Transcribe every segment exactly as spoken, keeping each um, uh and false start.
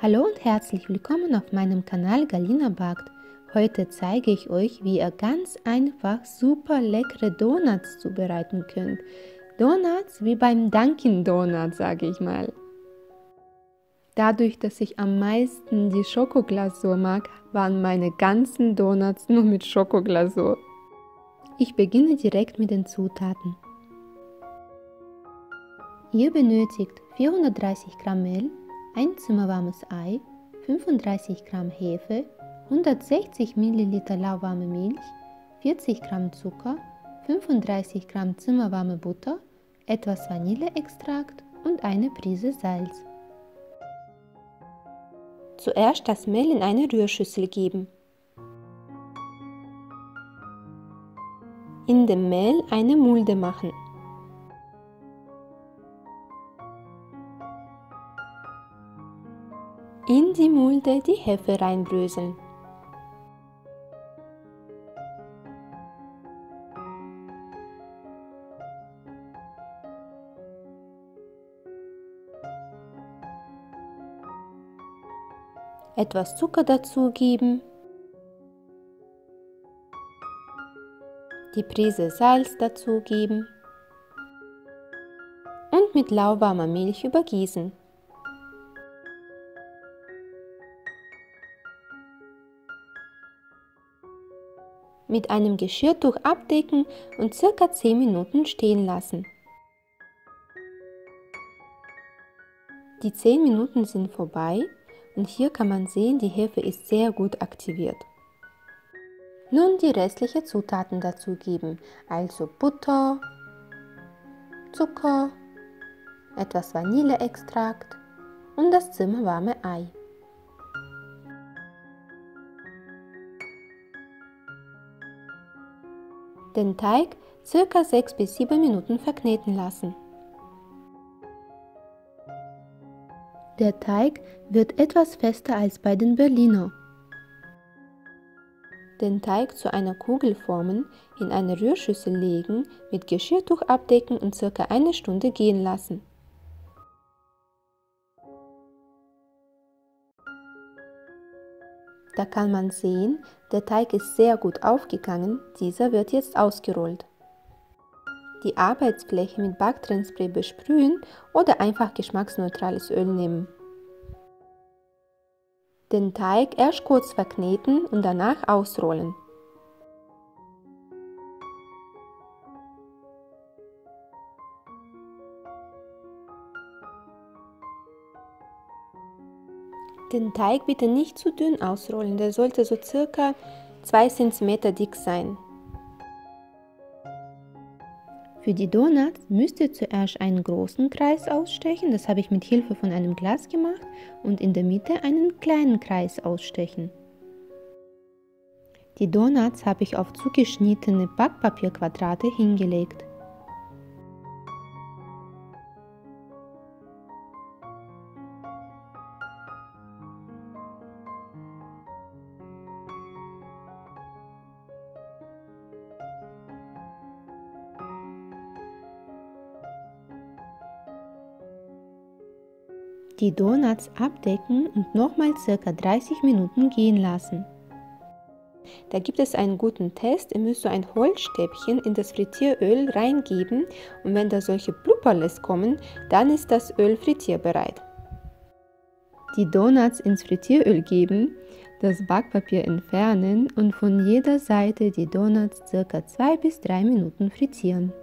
Hallo und herzlich willkommen auf meinem Kanal Galina backt. Heute zeige ich euch, wie ihr ganz einfach super leckere Donuts zubereiten könnt. Donuts wie beim Dunkin' Donut, sage ich mal. Dadurch, dass ich am meisten die Schokoglasur mag, waren meine ganzen Donuts nur mit Schokoglasur. Ich beginne direkt mit den Zutaten. Ihr benötigt vierhundertdreißig Gramm Mehl, ein zimmerwarmes Ei, fünfunddreißig Gramm Hefe, hundertsechzig Milliliter lauwarme Milch, vierzig Gramm Zucker, fünfunddreißig Gramm zimmerwarme Butter, etwas Vanilleextrakt und eine Prise Salz. Zuerst das Mehl in eine Rührschüssel geben. In dem Mehl eine Mulde machen. In die Mulde die Hefe reinbröseln. Etwas Zucker dazugeben. Die Prise Salz dazugeben. Und mit lauwarmer Milch übergießen. Mit einem Geschirrtuch abdecken und circa zehn Minuten stehen lassen. Die zehn Minuten sind vorbei und hier kann man sehen, die Hefe ist sehr gut aktiviert. Nun die restlichen Zutaten dazugeben, also Butter, Zucker, etwas Vanilleextrakt und das zimmerwarme Ei. Den Teig ca. sechs bis sieben Minuten verkneten lassen. Der Teig wird etwas fester als bei den Berliner. Den Teig zu einer Kugel formen, in eine Rührschüssel legen, mit Geschirrtuch abdecken und ca. eine Stunde gehen lassen. Da kann man sehen, der Teig ist sehr gut aufgegangen, dieser wird jetzt ausgerollt. Die Arbeitsfläche mit Backtrennspray besprühen oder einfach geschmacksneutrales Öl nehmen. Den Teig erst kurz verkneten und danach ausrollen. Den Teig bitte nicht zu dünn ausrollen, der sollte so circa zwei Zentimeter dick sein. Für die Donuts müsst ihr zuerst einen großen Kreis ausstechen, das habe ich mit Hilfe von einem Glas gemacht, und in der Mitte einen kleinen Kreis ausstechen. Die Donuts habe ich auf zugeschnittene Backpapierquadrate hingelegt. Die Donuts abdecken und nochmal ca. dreißig Minuten gehen lassen. Da gibt es einen guten Test, ihr müsst so ein Holzstäbchen in das Frittieröl reingeben und wenn da solche Blubberles kommen, dann ist das Öl frittierbereit. Die Donuts ins Frittieröl geben, das Backpapier entfernen und von jeder Seite die Donuts ca. zwei bis drei Minuten frittieren.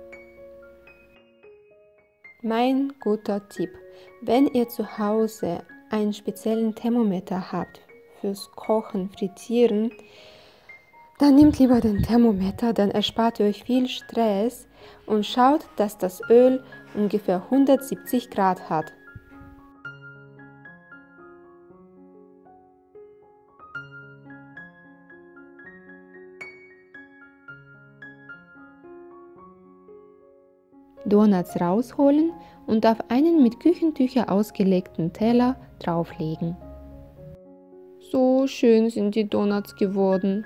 Mein guter Tipp, wenn ihr zu Hause einen speziellen Thermometer habt fürs Kochen, Frittieren, dann nehmt lieber den Thermometer, dann erspart ihr euch viel Stress und schaut, dass das Öl ungefähr hundertsiebzig Grad hat. Donuts rausholen und auf einen mit Küchentücher ausgelegten Teller drauflegen. So schön sind die Donuts geworden.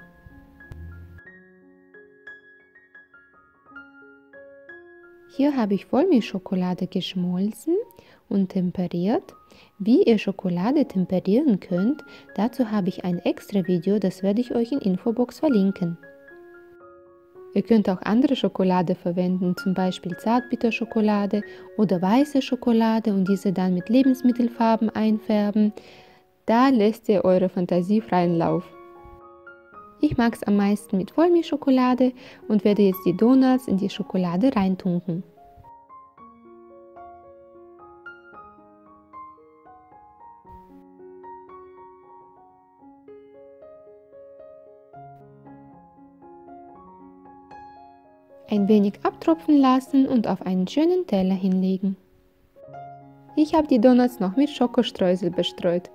Hier habe ich Vollmilchschokolade geschmolzen und temperiert. Wie ihr Schokolade temperieren könnt, dazu habe ich ein extra Video, das werde ich euch in Infobox verlinken. Ihr könnt auch andere Schokolade verwenden, zum Beispiel Zartbitterschokolade oder weiße Schokolade und diese dann mit Lebensmittelfarben einfärben. Da lässt ihr eure Fantasie freien Lauf. Ich mag es am meisten mit Vollmilchschokolade und werde jetzt die Donuts in die Schokolade reintunken. Ein wenig abtropfen lassen und auf einen schönen Teller hinlegen. Ich habe die Donuts noch mit Schokostreusel bestreut.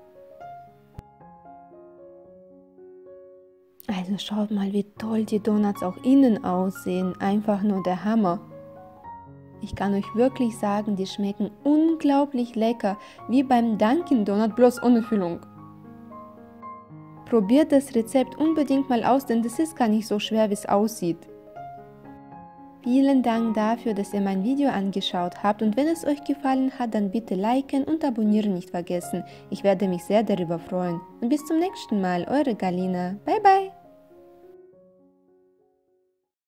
Also schaut mal, wie toll die Donuts auch innen aussehen. Einfach nur der Hammer. Ich kann euch wirklich sagen, die schmecken unglaublich lecker, wie beim Dunkin' Donut, bloß ohne Füllung. Probiert das Rezept unbedingt mal aus, denn das ist gar nicht so schwer, wie es aussieht. Vielen Dank dafür, dass ihr mein Video angeschaut habt und wenn es euch gefallen hat, dann bitte liken und abonnieren nicht vergessen. Ich werde mich sehr darüber freuen. Und bis zum nächsten Mal, eure Galina. Bye bye!